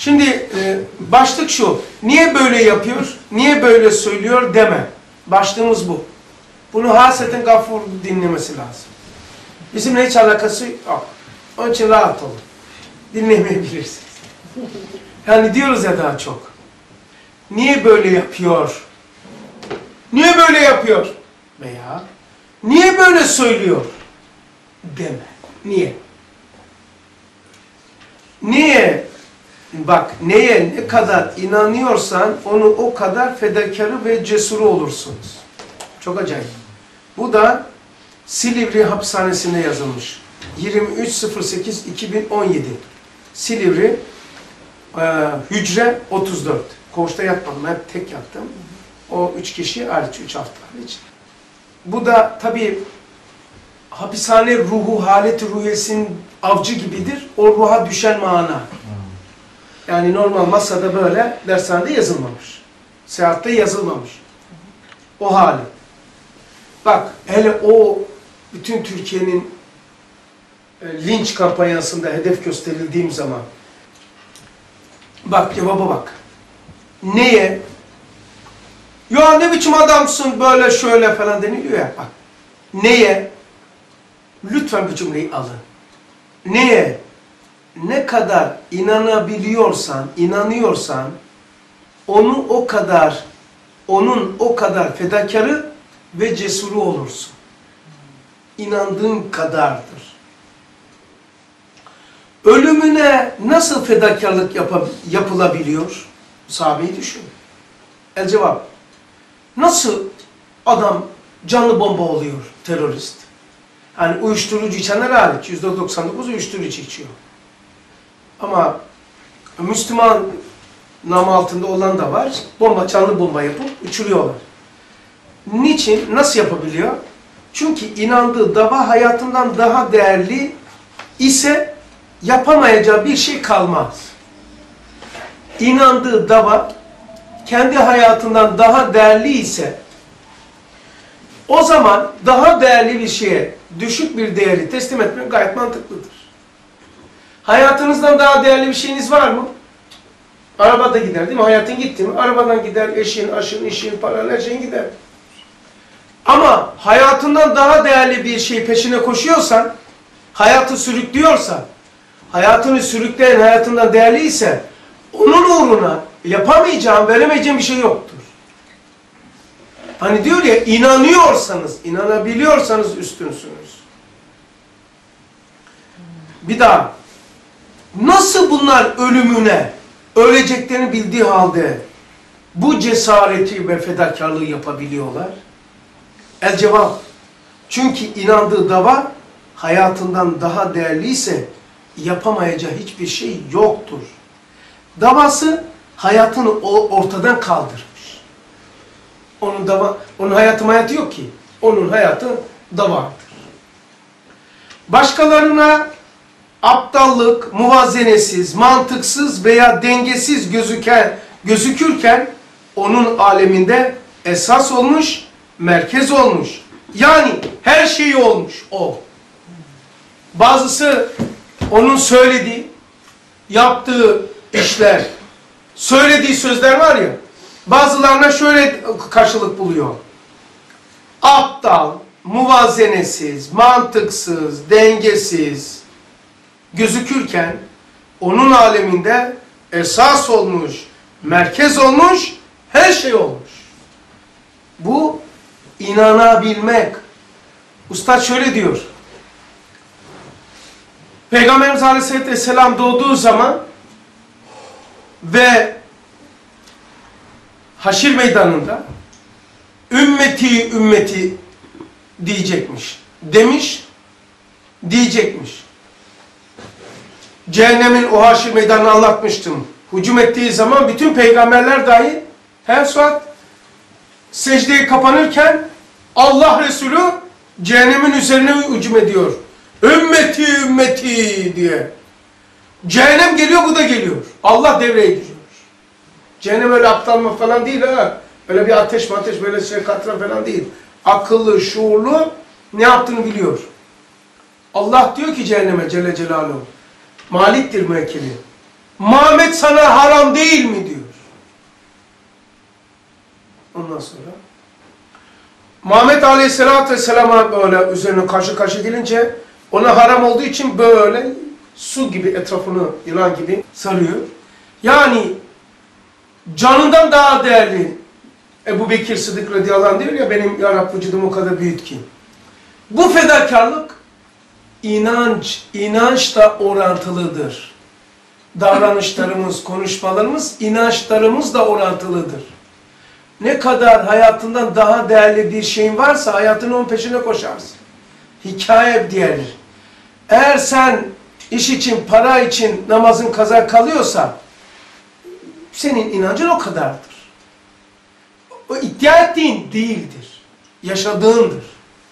Şimdi başlık şu. Niye böyle yapıyor? Niye böyle söylüyor deme. Başlığımız bu. Bunu hasreten Gafur dinlemesi lazım. Bizimle hiç alakası yok. Onun için rahat olun. Dinlemeyebilirsiniz. Yani diyoruz ya daha çok. Niye böyle yapıyor? Niye böyle yapıyor? Veya niye böyle söylüyor? Deme. Niye? Niye? Bak neye ne kadar inanıyorsan onu o kadar fedakarı ve cesuru olursunuz. Çok acayip. Bu da Silivri hapishanesinde yazılmış. 23.08.2017. Silivri hücre 34. Koğuşta yatmadım. Hep tek yattım. O 3 kişi hariç, 3 hafta hariç. Bu da tabii hapishane ruhu, haleti ruhiyesinin avcı gibidir. O ruha düşen mana. Yani normal masada böyle dershanede yazılmamış. Seyahatte yazılmamış. O hali. Bak hele o bütün Türkiye'nin linç kampanyasında hedef gösterildiğim zaman bak cevaba bak. Neye? Ya ne biçim adamsın böyle şöyle falan deniliyor ya. Bak. Neye? Lütfen bu cümleyi alın. Neye? Ne kadar inanıyorsan onun o kadar fedakarı ve cesuru olursun. İnandığın kadardır. Ölümüne nasıl fedakarlık yapılabiliyor? Sahabeyi düşün. El cevap. Nasıl adam canlı bomba oluyor terörist? Hani uyuşturucu içenler hariç %99 uyuşturucu içiyor. Ama Müslüman namı altında olan da var. Canlı bomba yapıp uçuruyorlar. Niçin? Nasıl yapabiliyor? Çünkü inandığı dava hayatından daha değerli ise yapamayacağı bir şey kalmaz. İnandığı dava kendi hayatından daha değerli ise o zaman daha değerli bir şeye düşük bir değeri teslim etmek gayet mantıklıdır. Hayatınızdan daha değerli bir şeyiniz var mı? Arabada gider değil mi? Hayatın gitti mi? Arabadan gider, eşin, aşın, işin, paran, her şeyin gider. Ama hayatından daha değerli bir şey peşine koşuyorsan, hayatı sürüklüyorsan, hayatını sürükleyen hayatından değerliyse, onun uğruna yapamayacağın, veremeyeceğin bir şey yoktur. Hani diyor ya, inanıyorsanız, inanabiliyorsanız üstünsünüz. Bir daha, nasıl bunlar ölümüne, öleceklerini bildiği halde bu cesareti ve fedakarlığı yapabiliyorlar? El cevap. Çünkü inandığı dava hayatından daha değerliyse yapamayacağı hiçbir şey yoktur. Davası hayatını ortadan kaldırmış. Onun hayatı yok ki. Onun hayatı davadır. Başkalarına aptallık, muvazenesiz, mantıksız veya dengesiz gözükürken onun aleminde esas olmuş, merkez olmuş. Yani her şeyi olmuş o. Bazısı onun söylediği, yaptığı işler, söylediği sözler var ya, bazılarına şöyle karşılık buluyor. Aptal, muvazenesiz, mantıksız, dengesiz gözükürken onun aleminde esas olmuş, merkez olmuş, her şey olmuş. Bu inanabilmek. Ustad şöyle diyor. Peygamberimiz Aleyhisselam doğduğu zaman ve haşir meydanında ümmeti ümmeti diyecekmiş. Demiş, diyecekmiş. Cehennemin o haşir meydanını anlatmıştım. Hücum ettiği zaman bütün peygamberler dahi her saat secdeye kapanırken Allah Resulü cehennemin üzerine hücum ediyor. Ümmeti ümmeti diye. Cehennem geliyor, bu da geliyor. Allah devreye giriyor. Cehennem öyle aptal falan değil ha. Öyle bir ateş böyle şey katran falan değil. Akıllı, şuurlu ne yaptığını biliyor. Allah diyor ki cehenneme Celle Celaluhu. Maliktir müekkeli. Muhammed sana haram değil mi diyor. Ondan sonra Muhammed Aleyhisselatü Vesselam'a böyle üzerine karşı karşı gelince ona haram olduğu için böyle su gibi etrafını yılan gibi sarıyor. Yani canından daha değerli Ebu Bekir Sıddık radıyallahu anh diyor ya, benim ya Rabbi vücudum o kadar büyük ki. Bu fedakarlık inançla orantılıdır. Davranışlarımız, konuşmalarımız inançlarımızla orantılıdır. Ne kadar hayatından daha değerli bir şeyin varsa hayatını onun peşine koşarsın. Hikaye diyelir. Eğer sen iş için, para için namazın kaza kalıyorsa senin inancın o kadardır. O iddia ettiğin değildir. Yaşadığındır.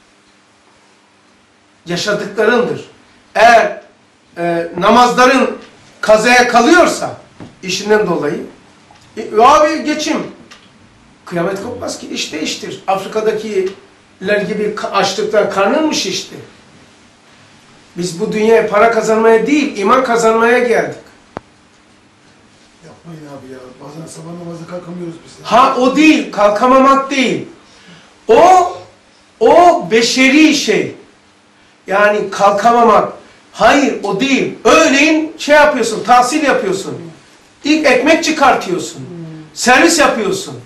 Yaşadıklarındır. Eğer namazların kazaya kalıyorsa işinden dolayı abi geçim. Kıyamet kopmaz ki. İş değiştir. Afrika'dakiler gibi açlıktan karnın mı şişti? Biz bu dünyaya para kazanmaya değil, iman kazanmaya geldik. Yapmayın abi ya. Bazen sabah namazda kalkamıyoruz biz. Ha o değil, kalkamamak değil. O beşeri şey. Yani kalkamamak. Hayır o değil. Örneğin şey yapıyorsun, tahsil yapıyorsun. İlk ekmek çıkartıyorsun. Servis yapıyorsun.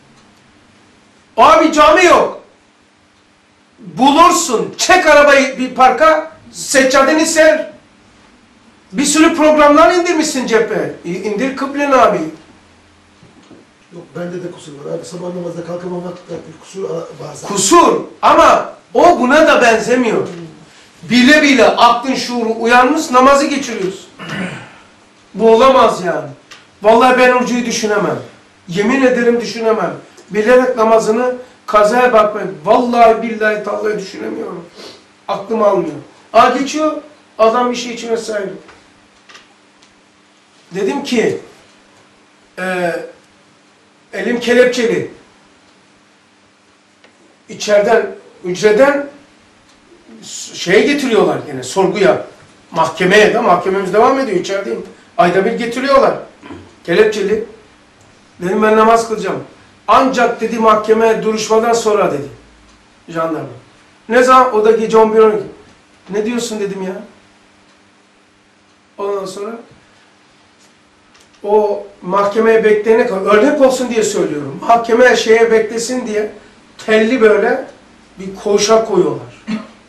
Abi cami yok. Bulursun. Çek arabayı bir parka, seccadeni ser. Bir sürü programlar indirmişsin cephe. İndir kıbleni abi. Yok bende de kusur var abi. Sabah namazda kalkamamak da bir kusur bazen. Kusur. Ama o buna da benzemiyor. Bile bile aklın şuuru uyanmış, namazı geçiriyorsun. Bu olamaz yani. Vallahi ben orucuyu düşünemem. Yemin ederim düşünemem. Bilerek namazını kazaya bakmayın. Vallahi billahi tallahi düşünemiyorum. Aklım almıyor. Geçiyor. Adam bir şey için vesaire. Dedim ki elim kelepçeli. İçeriden, hücreden şeye getiriyorlar yine sorguya. Mahkemeye de, mahkememiz devam ediyor içerideyim. Ayda bir getiriyorlar. Kelepçeli. Dedim ben namaz kılacağım. Ancak dedi mahkeme duruşmadan sonra dedi. Jandarma. Ne zaman? O da gece 11-12. Ne diyorsun dedim ya. Ondan sonra o mahkemeye bekleyene kadar, örnek olsun diye söylüyorum. Mahkeme şeye beklesin diye telli böyle bir koğuşa koyuyorlar.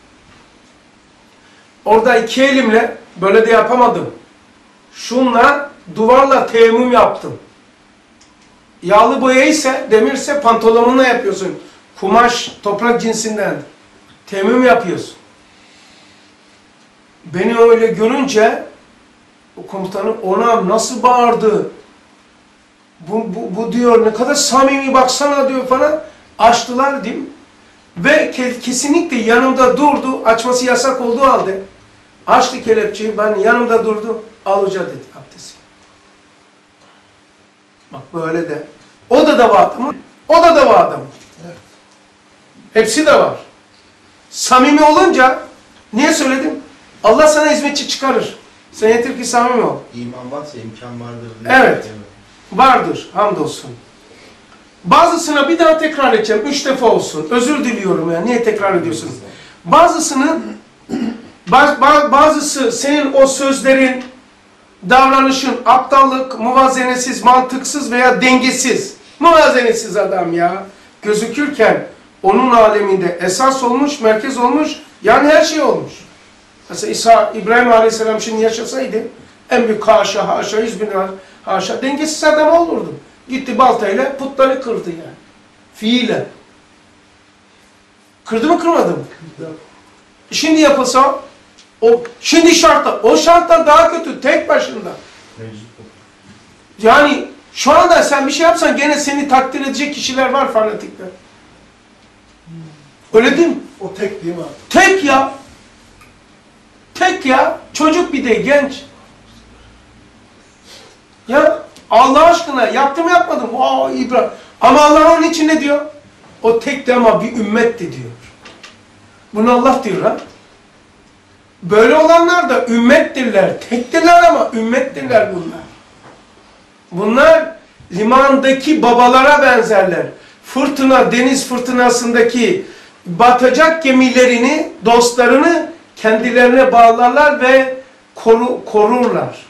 Orada iki elimle böyle de yapamadım. Şunla duvarla teyemmüm yaptım. Yağlı boya ise, demirse pantolonuna yapıyorsun. Kumaş, toprak cinsinden. Teyemmüm yapıyorsun. Beni öyle görünce o komutanım ona nasıl bağırdı. Bu diyor ne kadar samimi baksana diyor falan. Açtılar değil mi? Ve kesinlikle yanımda durdu. Açması yasak olduğu halde. Açtı kelepçeyi, ben yanımda durdu. Al hoca dedi abdesti. Bak böyle de. Odada var adamın. Odada var adamın. Evet. Hepsi de var. Samimi olunca niye söyledim? Allah sana hizmetçi çıkarır. Sen yeter ki samimi ol. İman varsa imkan vardır diye. Evet. Vardır. Hamdolsun. Bazısına bir daha tekrar edeceğim. 3 defa olsun. Özür diliyorum ya. Niye tekrar ediyorsun? Bazısı senin o sözlerin, davranışın aptallık, muvazenetsiz, mantıksız veya dengesiz. Muvazenetsiz adam ya. Gözükürken onun aleminde esas olmuş, merkez olmuş, yani her şey olmuş. Mesela İbrahim Aleyhisselam şimdi yaşasaydı en büyük haşa 100 bin haşa dengesiz adam olurdu. Gitti baltayla putları kırdı yani. Fiilen. Kırdı mı kırmadı mı? Şimdi yapılsa şimdi şartlar, o şartlar daha kötü tek başında. Yani şu anda sen bir şey yapsan gene seni takdir edecek kişiler var, fanatikler. Öyle değil mi? O tek değil mi abi? Tek ya. Tek ya. Çocuk bir de genç. Ya Allah aşkına yaptım yapmadım. İbrahim. Ama Allah onun için ne diyor? O tek de ama bir ümmetti diyor. Bunu Allah diyor ha. Böyle olanlar da ümmettirler. Tektirler ama ümmettirler bunlar. Bunlar limandaki babalara benzerler. Fırtına, deniz fırtınasındaki batacak gemilerini, dostlarını kendilerine bağlarlar ve korurlar.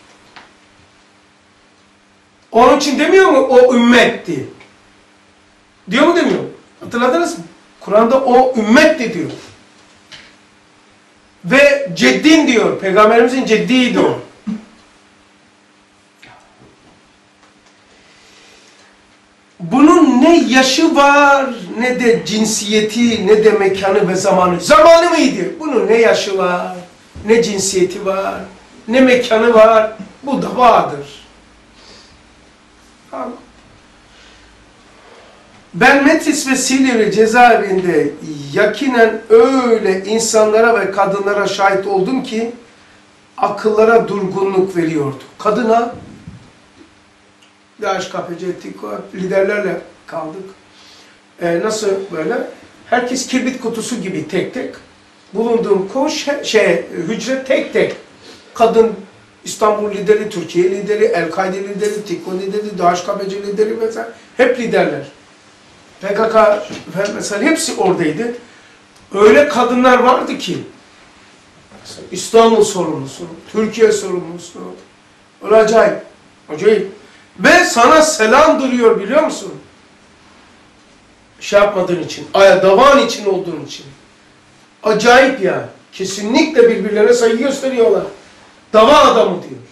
Onun için demiyor mu o ümmetti? Diyor mu demiyor? Hatırladınız mı? Kur'an'da o ümmetti diyor. Ve ceddin diyor. Peygamberimizin ceddiydi o. Bunun ne yaşı var, ne de cinsiyeti, ne de mekanı ve zamanı. Zamanı mıydı? Bunun ne yaşı var, ne cinsiyeti var, ne mekanı var. Bu da vardır. Ben Metis ve Silivri cezaevinde yakinen öyle insanlara ve kadınlara şahit oldum ki akıllara durgunluk veriyordu. Kadına DHKPC, TİKO liderlerle kaldık. Nasıl böyle? Herkes kibrit kutusu gibi tek tek. Bulunduğum hücre tek tek. Kadın İstanbul lideri, Türkiye lideri, El-Kaide lideri, TİKO lideri, DHKPC lideri vesaire. Hep liderler. PKK mesela hepsi oradaydı. Öyle kadınlar vardı ki İstanbul sorumlusu, Türkiye sorumlusu. Öyle acayip. Acayip. Ve sana selam duruyor biliyor musun? Şey yapmadığın için, davan için olduğun için. Acayip ya. Kesinlikle birbirlerine saygı gösteriyorlar. Dava adamı diyor.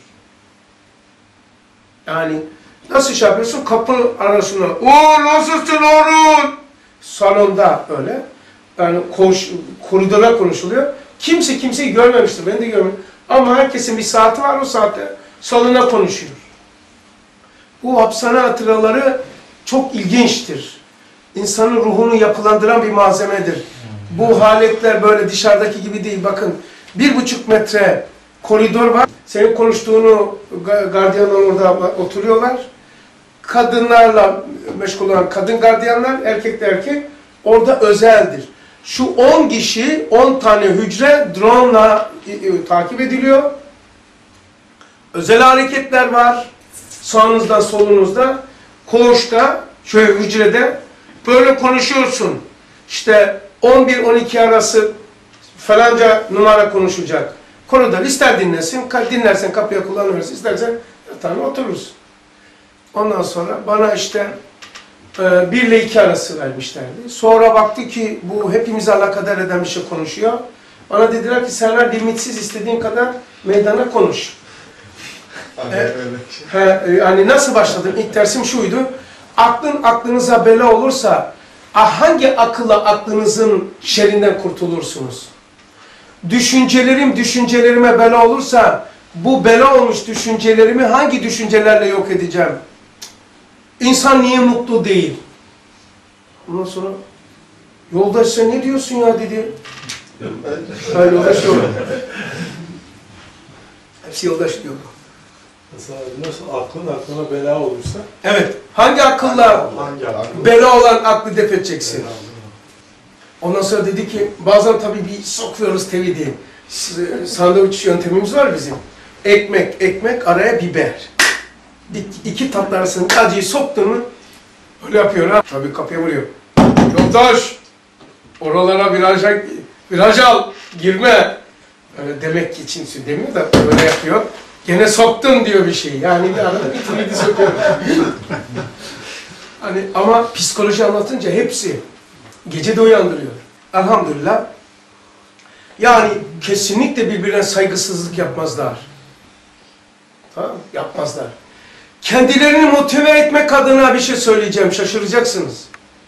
Yani nasıl şey yapıyorsun? Kapı arasına. O nasılsın Orhun? Salonda öyle. Yani koridora konuşuluyor. Kimse kimseyi görmemiştir. Ben de görmedim. Ama herkesin bir saati var, o saatte salona konuşuyor. Bu hapishane hatıraları çok ilginçtir. İnsanın ruhunu yapılandıran bir malzemedir. Bu haletler böyle dışarıdaki gibi değil. Bakın 1,5 metre koridor var. Senin konuştuğunu gardiyanlar orada oturuyorlar. Kadınlarla meşgul olan kadın gardiyanlar, erkek de erkek orada özeldir. Şu 10 kişi, 10 tane hücre drone'la takip ediliyor. Özel hareketler var. Sağınızda, solunuzda, koğuşta, şöyle hücrede böyle konuşuyorsun. İşte 11-12 arası falanca numara konuşacak. Koridor ister dinlesin, dinlersen kapıya kullanırsın, istersen yatağına oturursun. Ondan sonra bana işte 1 ile 2 arası vermişlerdi. Sonra baktı ki bu hepimizi alakadar eden bir şey konuşuyor. Bana dediler ki Server limitsiz istediğin kadar meydana konuş. Yani nasıl başladım? İlk dersim şuydu. Aklın aklınıza bela olursa hangi akılla aklınızın şerrinden kurtulursunuz? Düşüncelerim düşüncelerime bela olursa bu bela olmuş düşüncelerimi hangi düşüncelerle yok edeceğim? İnsan niye mutlu değil? Ondan sonra yoldaş sen ne diyorsun ya dedi. Yoldaş yok. Hepsi yoldaş diyor. Mesela nasıl aklına bela olursa? Evet. Hangi akılla bela olan aklı def edeceksin? Ondan sonra dedi ki bazen tabii bir sokuyoruz tevhidi. Sandviç yöntemimiz var bizim. Ekmek araya biber. İki tatlı arasında acıyı soktun mu öyle yapıyor ha. Tabii kapıya vuruyor. Yoldaş oralara viraj al girme. Öyle demek için demiyor da böyle yapıyor. Gene soktun diyor bir şey. Yani bir arada bir tevhidi sokuyor. Hani ama psikoloji anlatınca hepsi gece de uyandırıyor. Elhamdülillah. Yani kesinlikle birbirine saygısızlık yapmazlar. Tamam, yapmazlar. Kendilerini motive etmek adına bir şey söyleyeceğim, şaşıracaksınız.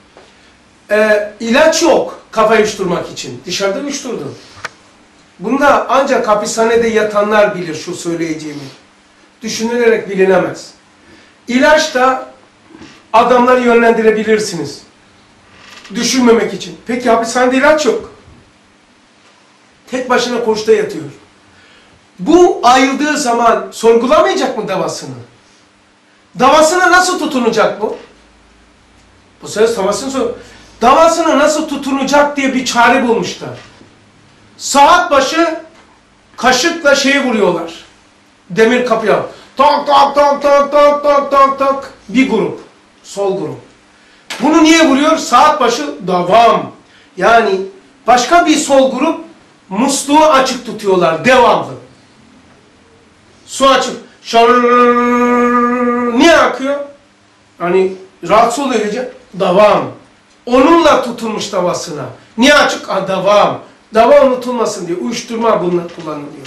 İlaç yok kafayı uyuşturmak için. Dışarıda uyuşturdum. Bunda ancak hapishanede yatanlar bilir şu söyleyeceğimi. Düşünülerek bilinemez. İlaç da adamları yönlendirebilirsiniz. Düşünmemek için. Peki hapishanede ilaç yok. Tek başına koğuşta yatıyor. Bu ayrıldığı zaman sorgulamayacak mı davasını? Davasına nasıl tutunacak bu? Bu söz davasına nasıl tutunacak diye bir çare bulmuşlar. Saat başı kaşıkla şeyi vuruyorlar. Demir kapıya. Tak tak tak tak tak tak tak tak. Bir grup. Sol grup. Bunu niye vuruyor? Saat başı devam. Yani başka bir sol grup musluğu açık tutuyorlar devamlı. Su açık. Şarrrr. Niye akıyor? Hani rahatsız oluyor gece. Devam. Onunla tutulmuş davasına. Niye açık? Devam. Dava unutulmasın diye. Uyuşturma bunlar kullanılıyor.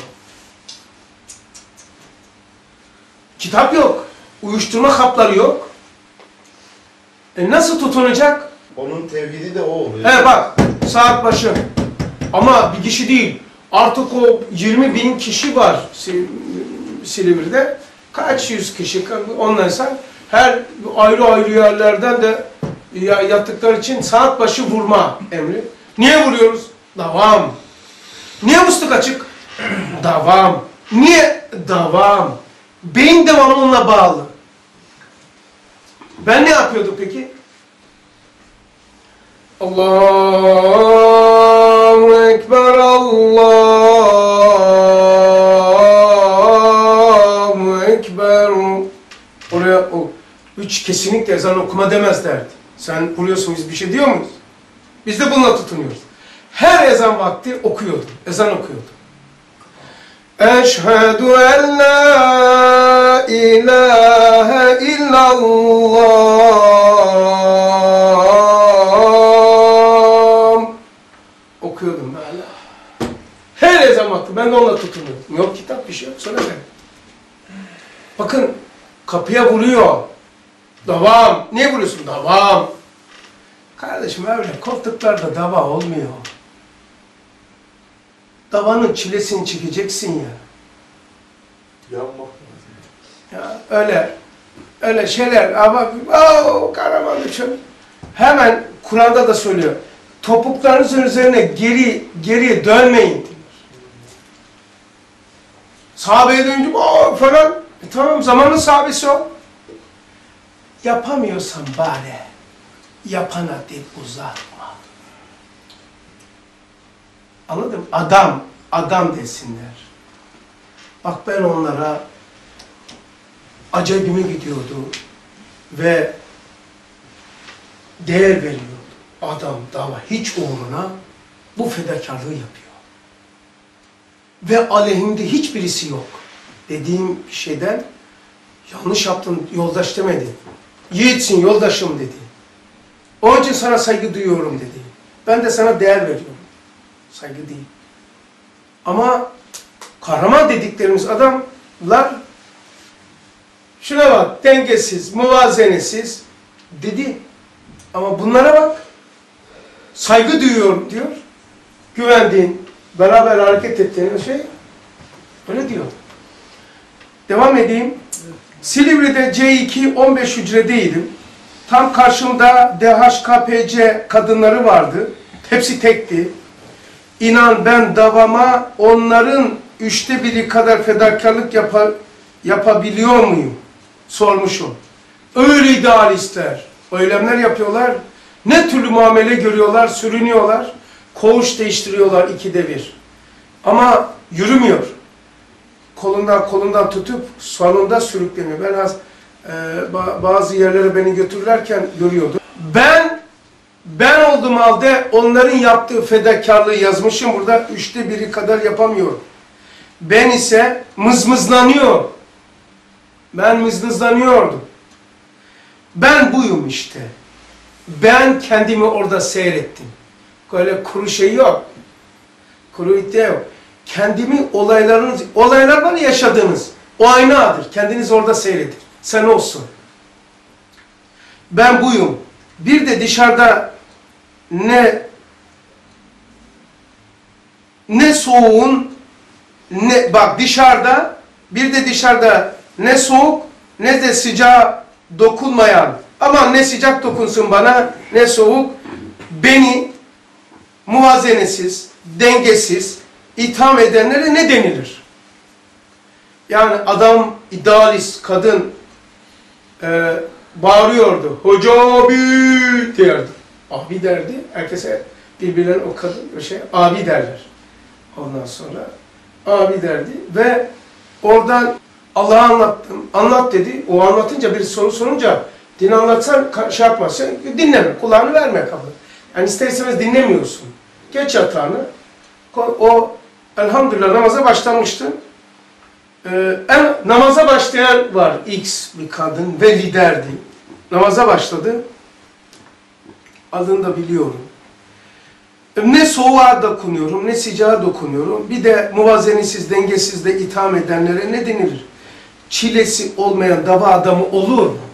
Kitap yok. Uyuşturma kapları yok. Nasıl tutunacak? Onun tevhidi de o oluyor. He bak, saat başı. Ama bir kişi değil. Artık o 20.000 kişi var Silivri'de. Kaç yüz kişi onlarsa her ayrı ayrı yerlerden de yattıkları için saat başı vurma emri. Niye vuruyoruz? Devam. Niye musluk açık? Devam. Niye? Devam. Beyin devamı onunla bağlı. Ben ne yapıyordum peki? Allahu Ekber, Allahu Ekber. Oraya o üç kesinlikle ezan okuma demezlerdi. Sen vuruyorsun, biz bir şey diyor muyuz? Biz de bununla tutunuyoruz. Her ezan vakti okuyordum, ezan okuyordum. Eşhedü en la ilahe illallah. Okuyordum böyle. Her ezan vakti ben de onunla tutunuyordum. Yok kitap, bir şey yok, söyle ben. Bakın kapıya vuruyor. Devam. Niye vuruyorsun? Devam. Kardeşim öyle koltuklarda dava olmuyor. Davanın çilesini çekeceksin ya. Yanmak lazım. Ya öyle şeyler ama kahraman düşün. Hemen Kur'an'da da söylüyor. Topuklarınızın üzerine geri dönmeyin diyor. Sahabeye dönünce falan. Tamam, zamanın sahabesi o. Yapamıyorsan bari yapana deyip uzatma. Anladın mı? Adam desinler. Bak ben onlara acayibime gidiyordu ve değer veriyordu. Adam dava hiç uğruna bu fedakarlığı yapıyor. Ve aleyhinde hiçbirisi yok. Dediğim şeyden yanlış yaptın yoldaş demedi. Yiğitsin yoldaşım dedi. Onun için sana saygı duyuyorum dedi. Ben de sana değer veriyorum. Saygı değil. Ama kahraman dediklerimiz adamlar şuna bak, dengesiz, muvazenesiz dedi. Ama bunlara bak, saygı duyuyorum diyor. Güvendiğin, beraber hareket ettiğin şey öyle diyor. Devam edeyim. Silivri'de C2 15 hücredeydim. Tam karşımda DHKPC kadınları vardı. Hepsi tekti. İnan ben davama onların 1/3 kadar fedakarlık yapabiliyor muyum? Sormuşum. Öyle idealistler. Eylemler yapıyorlar. Ne türlü muamele görüyorlar, sürünüyorlar. Koğuş değiştiriyorlar 2'de 1. Ama yürümüyor. Kolundan tutup sonunda sürükleniyor. Ben bazı yerlere beni götürürlerken görüyordum. Ben olduğum halde onların yaptığı fedakarlığı yazmışım. Burada 1/3 kadar yapamıyorum. Ben ise mızmızlanıyor. Ben mızmızlanıyordum. Ben buyum işte. Ben kendimi orada seyrettim. Böyle kuru şey yok. Kuru iddia yok. Kendimi olaylar var ya yaşadığınız. O aynadır. Kendiniz orada seyredin. Sen olsun. Ben buyum. Bir de dışarıda ne soğuğun bak dışarıda bir de dışarıda ne soğuk ne de sıcağı dokunmayan, aman ne sıcak dokunsun bana ne soğuk, beni muvazenesiz, dengesiz itham edenlere ne denilir? Yani adam idealist, kadın bağırıyordu. Hoca abi derdi. Abi derdi. Herkese birbirlerine o kadın abi derler. Ondan sonra abi derdi ve oradan Allah'a anlattım. Anlat dedi. O anlatınca bir soru sorunca din anlatsan şey yapmazsan dinleme. Kulağını verme kapı. Yani ister istemez dinlemiyorsun. Geç yatağını. O elhamdülillah namaza başlamıştı. Namaza başlayan var. X bir kadın ve liderdi. Namaza başladı. Adını da biliyorum. Ne soğuğa dokunuyorum, ne sıcağa dokunuyorum. Bir de muvazenesiz, dengesiz de itham edenlere ne denilir? Çilesi olmayan dava adamı olur mu?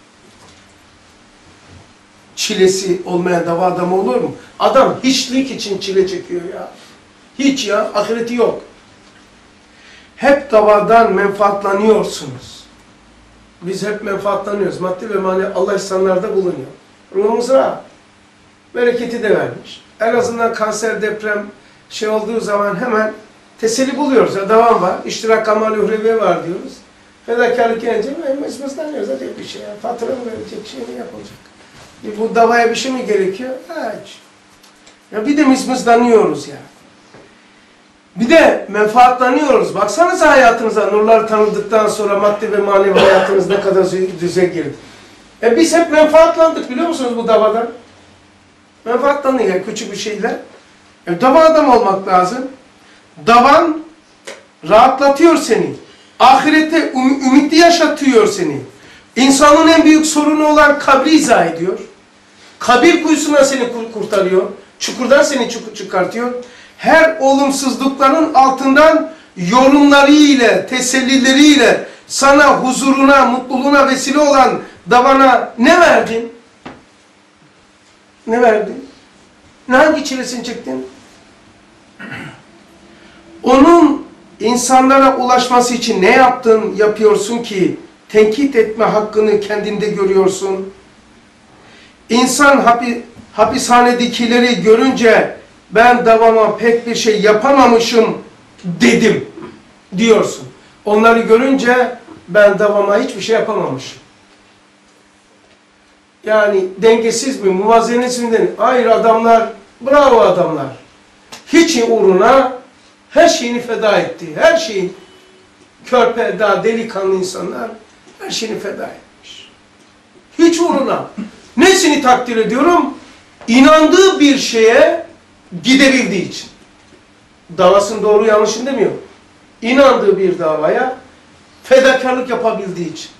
Çilesi olmayan dava adamı olur mu? Adam hiçlik için çile çekiyor ya. Hiç ya, ahireti yok. Hep davadan menfaatlanıyorsunuz. Biz hep menfaatlanıyoruz. Maddi ve manevi Allah ihsanlarda bulunuyor. Ruhumuz rahat. Bereketi de vermiş. En azından kanser, deprem şey olduğu zaman hemen teselli buluyoruz. Ya devam var. İştirak amal uhrevi var diyoruz. Fedakarlık gelince mızmızlanıyoruz. Hadi bir şey ya. Fatura mı verecek, şey mi yapılacak? Bu davaya bir şey mi gerekiyor? Hiç. Ya bir de mızmızlanıyoruz ya. Bir de menfaatlanıyoruz. Baksanıza hayatınıza, nurları tanıdıktan sonra maddi ve manevi hayatınız ne kadar düze girdi. Biz hep menfaatlandık biliyor musunuz bu davadan? Menfaatlandık yani küçük bir şeyler. Dava adam olmak lazım. Davan rahatlatıyor seni. Ahirette ümitli yaşatıyor seni. İnsanın en büyük sorunu olan kabri izah ediyor. Kabir kuyusundan seni kurtarıyor. Çukurdan seni çıkartıyor. Her olumsuzlukların altından yorumlarıyla, tesellileriyle sana huzuruna, mutluluğuna vesile olan davana ne verdin? Ne verdin? Hangi çilesini çektin? Onun insanlara ulaşması için ne yaptın, yapıyorsun ki tenkit etme hakkını kendinde görüyorsun? İnsan hapishanedekileri görünce ben davama pek bir şey yapamamışım dedim diyorsun. Onları görünce ben davama hiçbir şey yapamamışım. Yani dengesiz mi, muvazenesiz mi? Hayır adamlar, bravo adamlar. Hiç uğruna her şeyini feda etti. Her şeyin körpe, daha delikanlı insanlar her şeyini feda etmiş. Hiç uğruna. Nesini takdir ediyorum? İnandığı bir şeye gidebildiği için. Davasının doğru yanlışını demiyor. İnandığı bir davaya fedakarlık yapabildiği için.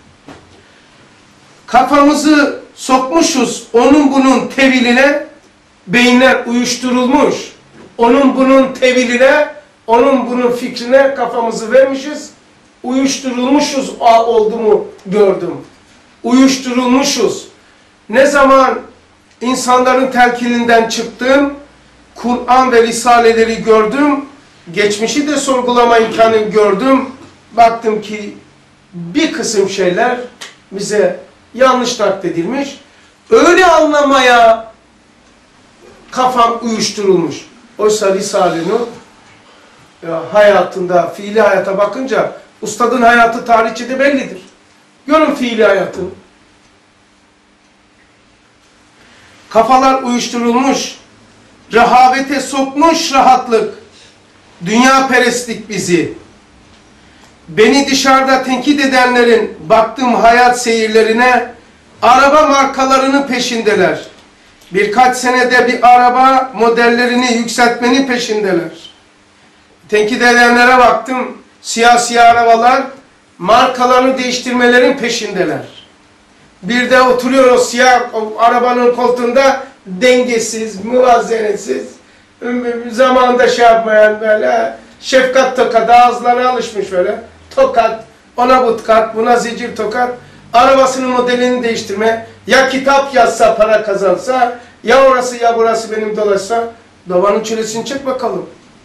Kafamızı sokmuşuz onun bunun teviline, beyinler uyuşturulmuş. Onun bunun teviline, onun bunun fikrine kafamızı vermişiz. Uyuşturulmuşuz olduğumu gördüm. Uyuşturulmuşuz. Ne zaman insanların telkininden çıktım, Kur'an ve Risaleleri gördüm, geçmişi de sorgulama imkanı gördüm, baktım ki bir kısım şeyler bize yanlış nakledilmiş. Öyle anlamaya kafam uyuşturulmuş. Oysa Risale-i Nur hayatında, fiili hayata bakınca ustadın hayatı tarihçede bellidir. Görün fiili hayatını. Kafalar uyuşturulmuş, rehavete sokmuş rahatlık, dünya perestlik bizi. Beni dışarıda tenkit edenlerin baktığım hayat seyirlerine araba markalarının peşindeler. Birkaç senede bir araba modellerini yükseltmenin peşindeler. Tenkit edenlere baktım, siyasi arabalar markalarını değiştirmelerin peşindeler. Bir de oturuyor o siyah arabanın koltuğunda dengesiz, muvazenesiz, zamanında şey yapmayan böyle şefkat tokadı ağızlarına alışmış böyle. Tokat, ona bu tokat, buna zincir tokat. Arabasının modelini değiştirme. Ya kitap yazsa, para kazansa, ya orası ya burası benim dolaşsa. Davanın çilesini çek bakalım.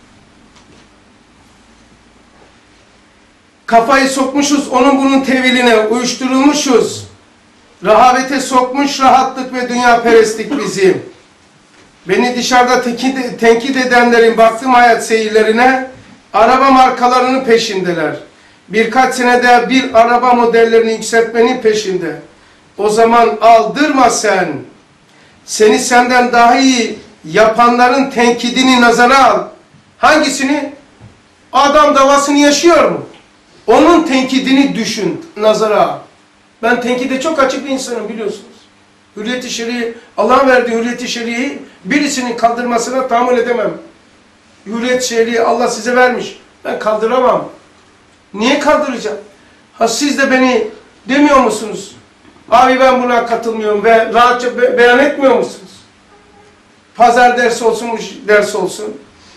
Kafayı sokmuşuz, onun bunun teviline, uyuşturulmuşuz. Rehavete sokmuş rahatlık ve dünya perestlik bizi. Beni dışarıda tenkit edenlerin baktığım hayat seyirlerine araba markalarının peşindeler. Birkaç senede bir araba modellerini yükseltmenin peşinde. O zaman aldırma sen. Seni senden daha iyi yapanların tenkidini nazara al. Hangisini? Adam davasını yaşıyor mu? Onun tenkidini düşün, nazara al. Ben tenkide çok açık bir insanım biliyorsunuz. Hürriyet-i Şer'i, Allah'ın verdiği Hürriyet-i Şer'iyi birisinin kaldırmasına tahammül edemem. Hürriyet-i Şer'i Allah size vermiş. Ben kaldıramam. Niye kaldıracağım? Ha siz de beni demiyor musunuz? Abi ben buna katılmıyorum ve rahatça beyan etmiyor musunuz? Pazar dersi olsun, ders olsun.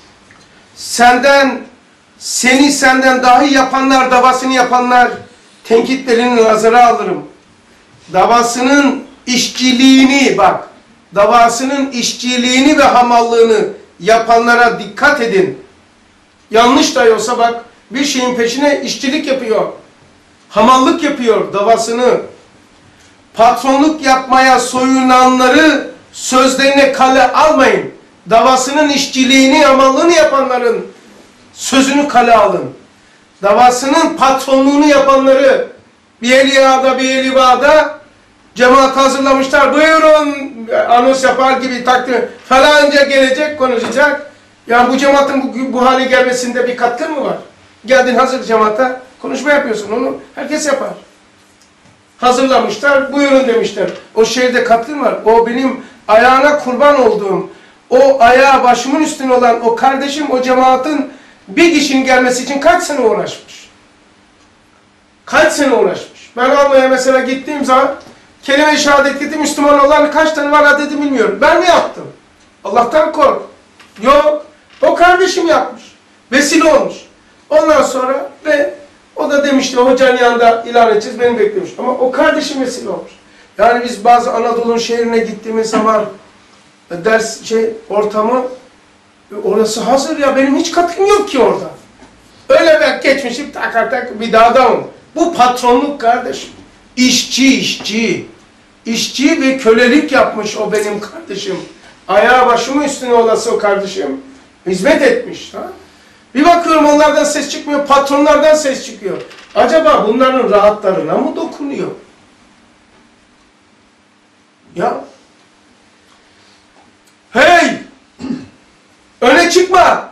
Seni senden dahi yapanlar, davasını yapanlar tenkitlerini nazara alırım. Davasının işçiliğini bak, davasının işçiliğini ve hamallığını yapanlara dikkat edin. Yanlış da olsa bak, bir şeyin peşine işçilik yapıyor. Hamallık yapıyor davasını. Patronluk yapmaya soyunanları sözlerine kale almayın. Davasının işçiliğini, hamallığını yapanların sözünü kale alın. Davasının patronluğunu yapanları bir Eliya'da bir Eliba'da cemaat hazırlamışlar. Buyurun anons yapar gibi takdim. Falanca gelecek konuşacak. Yani bu cemaatin bu hale gelmesinde bir katkın mı var? Geldin hazır cemaate konuşma yapıyorsun. Onu herkes yapar. Hazırlamışlar. Buyurun demişler. O şehirde katkın var. O benim ayağına kurban olduğum, o ayağı başımın üstüne olan o kardeşim, o cemaatin bir kişinin gelmesi için kaç sene uğraşmış? Kaç sene uğraşmış? Ben almaya mesela gittiğim zaman kelime-i şehadet getirdim, Müslüman olan kaç tane var dedi bilmiyorum. Ben mi yaptım? Allah'tan kork. Yok. O kardeşim yapmış. Vesile olmuş. Ondan sonra ve o da demişti hocanın yanında ilan edeceğiz, beni beklemiş. Ama o kardeşim vesile olmuş. Yani biz bazı Anadolu'nun şehrine gittiğimiz zaman ders ortamı orası hazır ya, benim hiç katkım yok ki orada. Öyle ben geçmişim tak bir daha adamım. Bu patronluk kardeşim. İşçi. İşçi ve kölelik yapmış o benim kardeşim. Ayağı başımın üstüne olası o kardeşim. Hizmet etmiş. Ha? Bir bakıyorum onlardan ses çıkmıyor, patronlardan ses çıkıyor. Acaba bunların rahatlarına mı dokunuyor? Ya. Hey! Öne çıkma!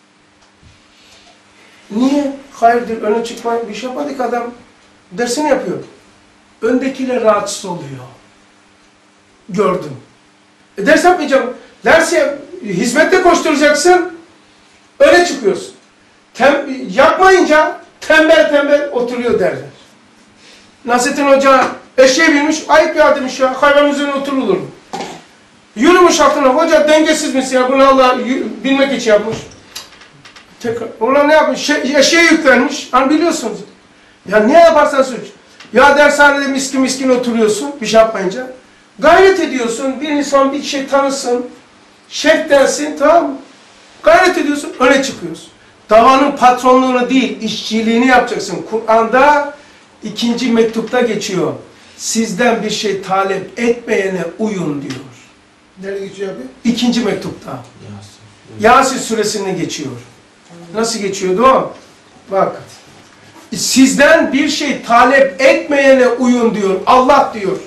Niye? Hayırdır öne çıkmayın, bir şey yapmadık adam. Dersini yapıyor. Öndekiler rahatsız oluyor. Gördüm. Ders yapmayacağım. Derse hizmette koşturacaksın. Öne çıkıyorsun. Yapmayınca tembel oturuyor derler. Nasrettin Hoca eşeğe binmiş, ayıp ya demiş ya, hayvan üzerine oturulur mu? Yürümüş altına, hoca dengesiz misin ya, bunu Allah bilmek için yapmış. Tekrar, ona ne yapmış? Eşeğe yüklenmiş, hani biliyorsunuz. Ya ne yaparsan suç. Ya dershanede miskin oturuyorsun, bir şey yapmayınca. Gayret ediyorsun, bir insan bir şey tanısın, şef dersin, tamam mı? Gayret ediyorsun, öne çıkıyorsun. Davanın patronluğunu değil, işçiliğini yapacaksın. Kur'an'da 2. mektupta geçiyor. Sizden bir şey talep etmeyene uyun diyor. Nerede geçiyor abi? 2. mektupta. Yasin suresinde geçiyor. Nasıl geçiyordu o? Bak. Sizden bir şey talep etmeyene uyun diyor. Allah diyor.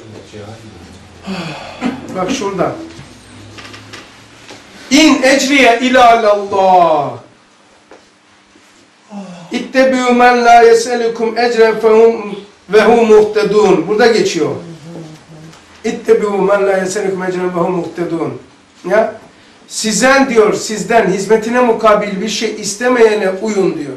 Bak şurada. İn ecriye ilâlallâh. İttebi'u men la yeselukum ecren fehum ve hum muhtedun. Burada geçiyor. İttebi'u men la yeselukum ecren ve hum muhtedun. Ya sizden hizmetine mukabil bir şey istemeyene uyun diyor.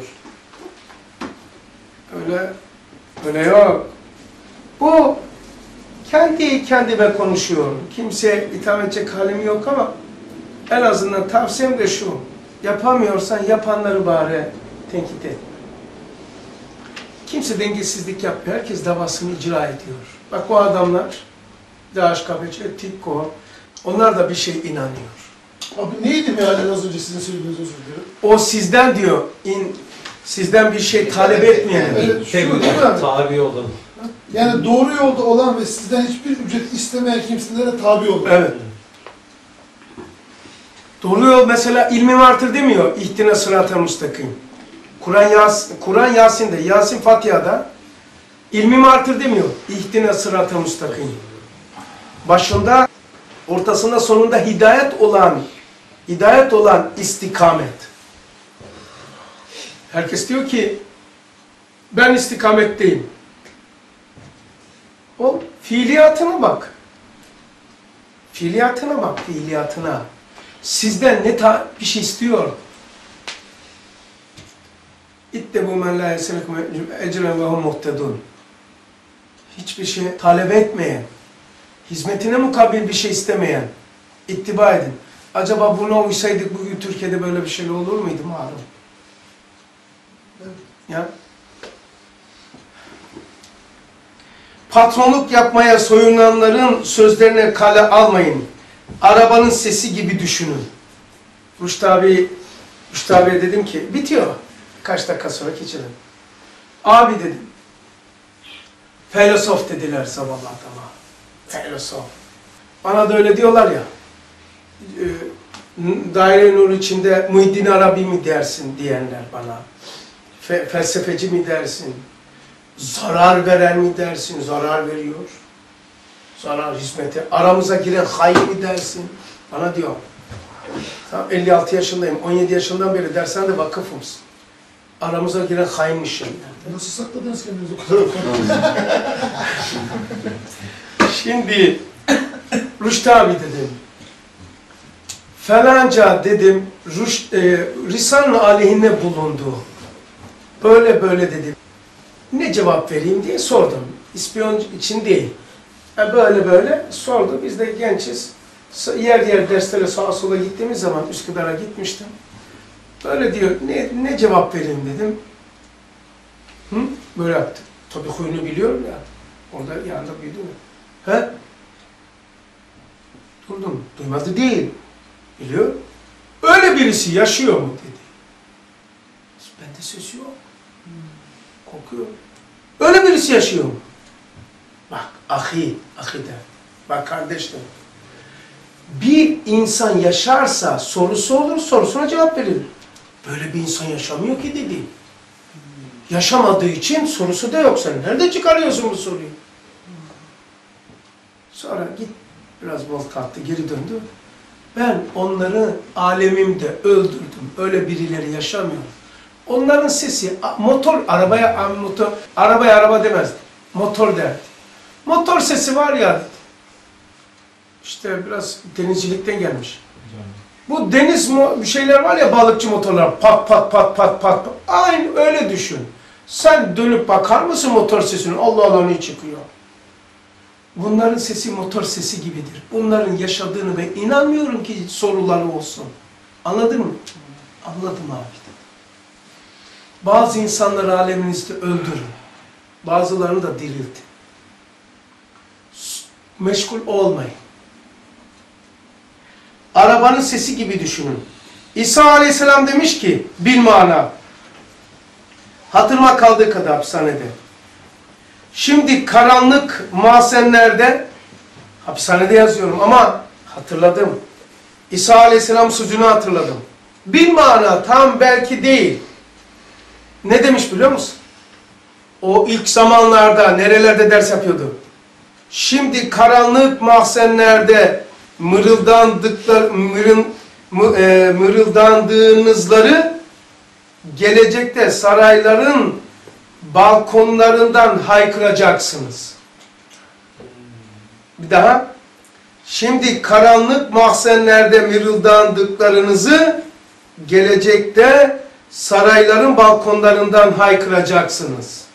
Öyle yok. Bu kendi kendime konuşuyorum. Kimseye itham edecek halim yok ama en azından tavsiyem de şu. Yapamıyorsan yapanları bari tenkit et. Kimse dengesizlik yapmıyor. Herkes davasını icra ediyor. Bak o adamlar, DHKPC, TİKKO, onlar da bir şey inanıyor. Abi neydi mealen az önce sizin söylediğiniz, özür dilerim. O sizden diyor, sizden bir şey talep etmeyen. Evet, şu değil mi? Tabi olun. Yani doğru yolda olan ve sizden hiçbir ücret istemeyen kimselere tabi olun. Evet. Doğru yol mesela ilmimi artır demiyor. İhtina sırat-ı müstakim. Kur'an Yasin'de, Yasin Fatiha'da ilmimi artır demiyor. İhtina sırat-ı müstakim. Başında, ortasında, sonunda hidayet olan istikamet. Herkes diyor ki Ben istikametteyim. O fiiliyatına bak. Fiiliyatına bak, fiiliyatına. Sizden ne bir şey istiyor? İttebu men la yesenekum ecren ve hum muhtedun. Hiçbir şey talep etmeyen, hizmetine mukabil bir şey istemeyen, ittiba edin. Acaba buna uysaydık bugün Türkiye'de böyle bir şey olur muydu malum? Ya. Patronluk yapmaya soyunanların sözlerine kale almayın. Arabanın sesi gibi düşünün. Rüştü abiye dedim ki, bitiyor. Kaç dakika sonra geçelim. Abi dedim. Filosof dediler sabahlar tamam. Filosof. Bana da öyle diyorlar ya. Daire nur içinde Muhyiddin Arabi mi dersin diyenler bana. Felsefeci mi dersin? Zarar veren mi dersin? Zarar veriyor. Zarar hizmeti. Aramıza giren hain mi dersin? Bana diyor. Tamam, 56 yaşındayım. 17 yaşından beri dershanede vakıfımız. Aramıza giren hainmiş yani. Nasıl sakladınız kendinizi o kadar? Şimdi Rüştü abi dedim. Falanca dedim Risale-i aleyhine bulundu. Böyle böyle dedim. Ne cevap vereyim diye sordum. İspiyon için değil. Böyle böyle sordu. Biz de gençiz. Yer yer derslere sağa sola gittiğimiz zaman Üsküdar'a gitmiştim. Böyle diyor. Ne cevap vereyim dedim. Hı? Böyle yaptı. Tabii huyunu biliyorum ya. Orada yanında büyüdü mü? He? Durdum. Duymadı değil. Biliyor. Öyle birisi yaşıyor mu dedi. Bende ses yok. Kokuyor. Öyle birisi yaşıyor mu? Bak ahi der. Bak kardeşler. Bir insan yaşarsa sorusu olur, sorusuna cevap verir. Böyle bir insan yaşamıyor ki dedi. Yaşamadığı için sorusu da yok senin. Nerede çıkarıyorsun bu soruyu? Sonra git biraz bol kalktı, geri döndü. Ben onları alemimde öldürdüm. Öyle birileri yaşamıyor. Onların sesi, arabaya araba demezdi. Motor derdi. Motor sesi var ya, işte biraz denizcilikten gelmiş. Bu deniz şeyler var ya, balıkçı motorlar, pat pat pat pat pat. Aynı öyle düşün. Sen dönüp bakar mısın motor sesinin? Allah Allah ne çıkıyor? Bunların sesi motor sesi gibidir. Bunların yaşadığını ben inanmıyorum ki soruları olsun. Anladın mı? Anladım abi. Bazı insanları aleminizde öldürün. Bazılarını da diriltin. Meşgul olmayın. Arabanın sesi gibi düşünün. İsa Aleyhisselam demiş ki, bilmana, hatırıma kaldığı kadar hapishanede. Şimdi karanlık mahzenlerde, hapishanede yazıyorum ama hatırladım. İsa Aleyhisselam sözünü hatırladım. Bilmana, tam belki değil. Ne demiş biliyor musun? O ilk zamanlarda nerelerde ders yapıyordu? Şimdi karanlık mahzenlerde mırıldandığınızları gelecekte sarayların balkonlarından haykıracaksınız. Bir daha. Şimdi karanlık mahzenlerde mırıldandıklarınızı gelecekte sarayların balkonlarından haykıracaksınız.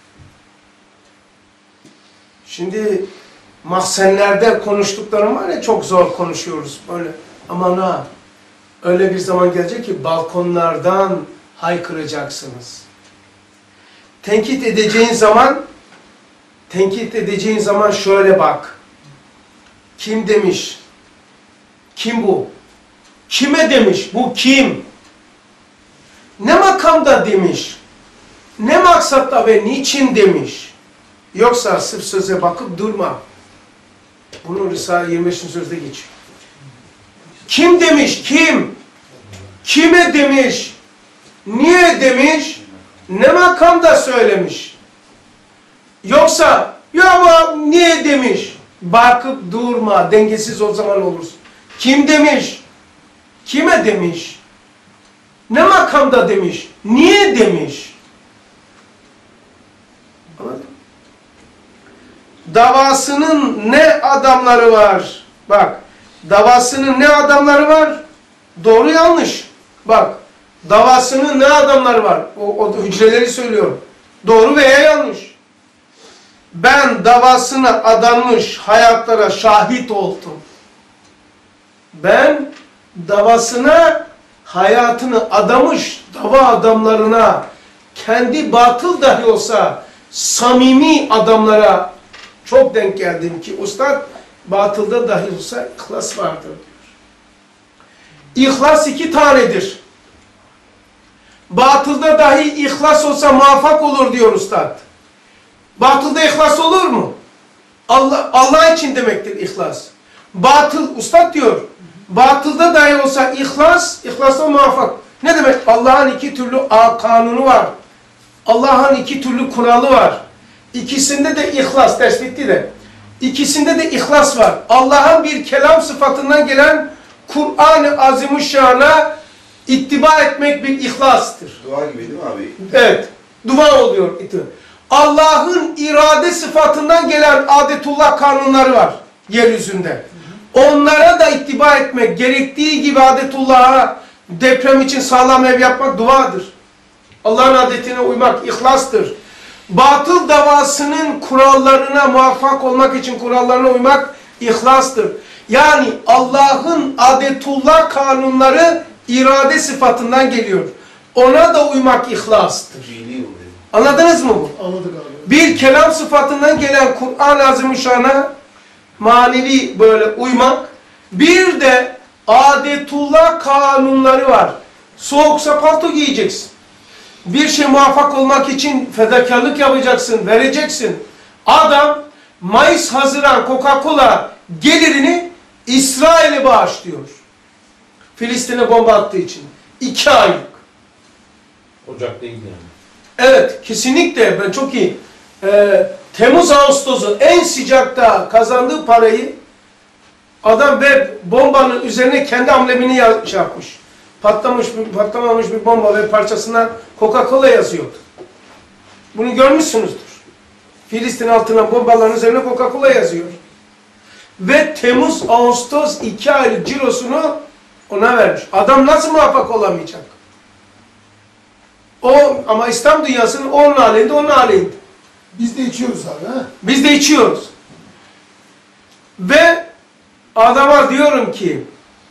Şimdi mahzenlerde konuştuklarım var ya, çok zor konuşuyoruz böyle. Aman ha, öyle bir zaman gelecek ki balkonlardan haykıracaksınız. Tenkit edeceğin zaman şöyle bak. Kim demiş? Kim bu? Kime demiş? Bu kim? Ne makamda demiş? Ne maksatla ve niçin demiş? Yoksa sırf söze bakıp durma. Bunu Risale 25. sözde geçiyor. Kim demiş? Kim? Kime demiş? Niye demiş? Ne makamda söylemiş? Yoksa ya niye demiş? Bakıp durma. Dengesiz o zaman olursun. Kim demiş? Kime demiş? Ne makamda demiş? Niye demiş? Anladın mı? Davasının ne adamları var? Bak, davasının ne adamları var? Doğru yanlış. Bak, davasının ne adamları var? O hücreleri söylüyorum. Doğru veya yanlış. Ben davasına adanmış hayatlara şahit oldum. Ben davasına hayatını adamış dava adamlarına, kendi batıl dahi olsa samimi adamlara çok denk geldim ki ustad batılda dahi olsa ihlas vardır diyor. İhlas 2 tanedir. Batılda dahi ihlas olsa muvaffak olur diyor ustad. Batılda ihlas olur mu? Allah için demektir ihlas. Batıl, ustad diyor, batılda dahi olsa ihlasla muvaffak. Ne demek? Allah'ın 2 türlü kanunu var. Allah'ın 2 türlü kuralı var. İkisinde de ihlas, tespitti de. İkisinde de ihlas var. Allah'ın bir kelam sıfatından gelen Kur'an-ı Azimuşşan'a ittiba etmek bir ihlastır. Dua gibi değil mi abi? Evet, dua oluyor. Allah'ın irade sıfatından gelen adetullah kanunları var yeryüzünde. Onlara da ittiba etmek, gerektiği gibi adetullah'a, deprem için sağlam ev yapmak duadır. Allah'ın adetine uymak ihlastır. Batıl davasının kurallarına muvaffak olmak için kurallarına uymak ihlastır. Yani Allah'ın adetullah kanunları irade sıfatından geliyor. Ona da uymak ihlastır. Anladınız mı bu? Anladık abi. Bir kelam sıfatından gelen Kur'an-ı Azimuşşan'a manevi böyle uymak. Bir de adetullah kanunları var. Soğuksa palto giyeceksin. Bir şey muvaffak olmak için fedakarlık yapacaksın, vereceksin. Adam Mayıs-Haziran Coca-Cola gelirini İsrail'e bağışlıyor. Filistin'e bomba attığı için. 2 aylık. Ocak değil yani. Evet, kesinlikle ben çok iyi. Temmuz-Ağustos'u en sıcakta kazandığı parayı adam ve bombanın üzerine kendi amblemini yapmış. Patlamamış bir bomba ve parçasından Coca-Cola yazıyordu. Bunu görmüşsünüzdür. Filistin altına bombaların üzerine Coca-Cola yazıyor. Ve Temmuz-Ağustos 2 aylık cirosunu ona vermiş. Adam nasıl muvaffak olamayacak? Ama İslam dünyasının onun halinde, onun halinde. Biz de içiyoruz abi ha. Biz de içiyoruz. Ve adama diyorum ki,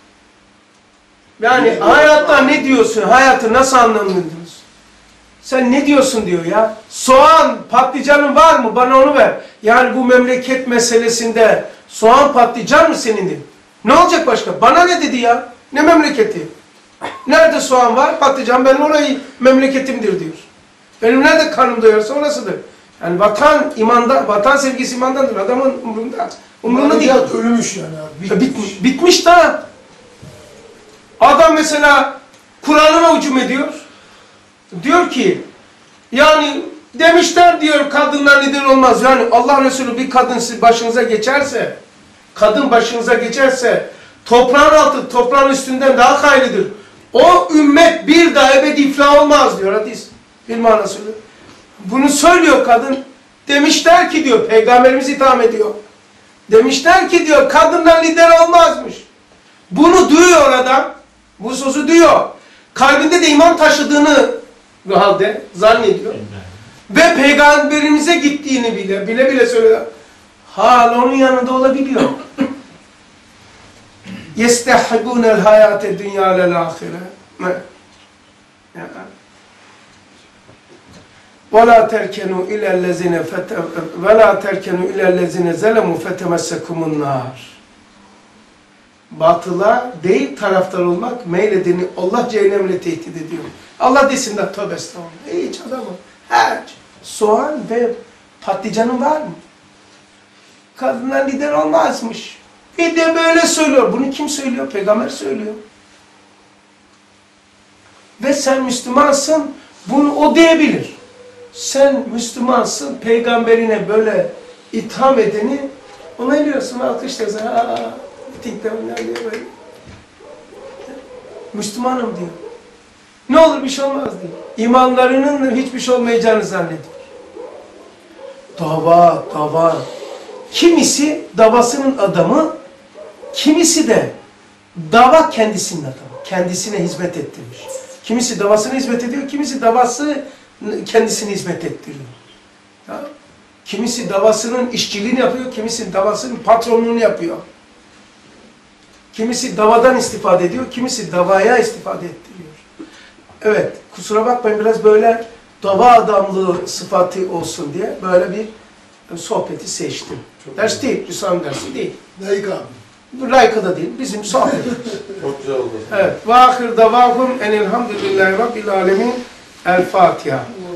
yani hayatta ne diyorsun, hayatı nasıl anlamlıyorsun? Sen ne diyorsun diyor ya. Soğan, patlıcanın var mı? Bana onu ver. Yani bu memleket meselesinde soğan, patlıcan mı senin diyor. Ne olacak başka? Bana ne dedi ya? Ne memleketi? Nerede soğan var, patlıcan benim orayı memleketimdir diyor. Benim nerede karnım doyarsa orasıdır. Yani vatan imanda, vatan sevgisi imandandır. Adamın umrunda. Umrunda değil. Ölmüş yani abi. Bitmiş daha. Adam mesela Kur'an'ına hücum ediyor. Diyor ki, yani demişler diyor kadınlar lider olmaz. Yani Allah Resulü bir kadın başınıza geçerse, kadın başınıza geçerse toprağın altı toprağın üstünden daha hayırlıdır. O ümmet bir daha ebedi iflah olmaz diyor hadis. Bir manasıyla. Bunu söylüyor kadın. Demişler ki diyor, Peygamberimiz itham ediyor. Demişler ki diyor, kadınlar lider olmazmış. Bunu duyuyor adam. Bu sözü duyuyor. Kalbinde de iman taşıdığını halde zannediyor. Ve Peygamberimize gittiğini bile söylüyor. Hal onun yanında olabiliyor. يَسْتَحِبُونَ الْحَيَاةَ الدُّنْيَا لَلْآخِرَةِ وَلَا تَرْكَنُوا إِلَى الَّذِينَ زَلَمُوا فَتَمَسَّكُمُ النَّارِ Batıla değil taraftar olmak meyledeni Allah cehennemle tehdit ediyor. Allah desin de tövbe estağfurullah. Hiç adamım. Hiç. Soğan ve patlıcanın var mı? Kadınlar lider olmazmış. Bir de böyle söylüyor. Bunu kim söylüyor? Peygamber söylüyor. Ve sen Müslümansın, bunu o diyebilir. Sen Müslümansın, peygamberine böyle itham edeni onaylıyorsun, alkışlıyorsun. Mitingde onlar diyor böyle. Müslümanım diyor. Ne olur bir şey olmaz diyor. İmanlarının hiçbir şey olmayacağını zannediyor. Dava. Kimisi davasının adamı, kimisi de dava kendisinin adamı. Kendisine hizmet ettirmiş. Kimisi davasına hizmet ediyor, kimisi davası kendisine hizmet ettiriyor. Ya, kimisi davasının işçiliğini yapıyor, kimisi davasının patronluğunu yapıyor. Kimisi davadan istifade ediyor, kimisi davaya istifade ettiriyor. Evet, kusura bakmayın biraz böyle dava adamlığı sıfatı olsun diye böyle bir sohbeti seçtim. Ders değil, Hüsam dersi değil. Layık abi. Layıkı da değil, bizim sohbet. Çok güzel oldu. Evet. Ve ahir davahum enelhamdülillahi rabbil alemin. El Fatiha.